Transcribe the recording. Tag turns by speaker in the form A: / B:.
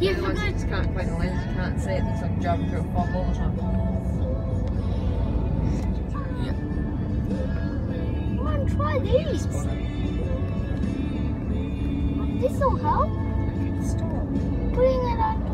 A: Yeah,
B: otherwise you just can't find the lens, you can't see it, it's like driving through a fog all the time.
A: Yeah.
C: Come on, try these. This will help.
B: Stop.
C: Putting it on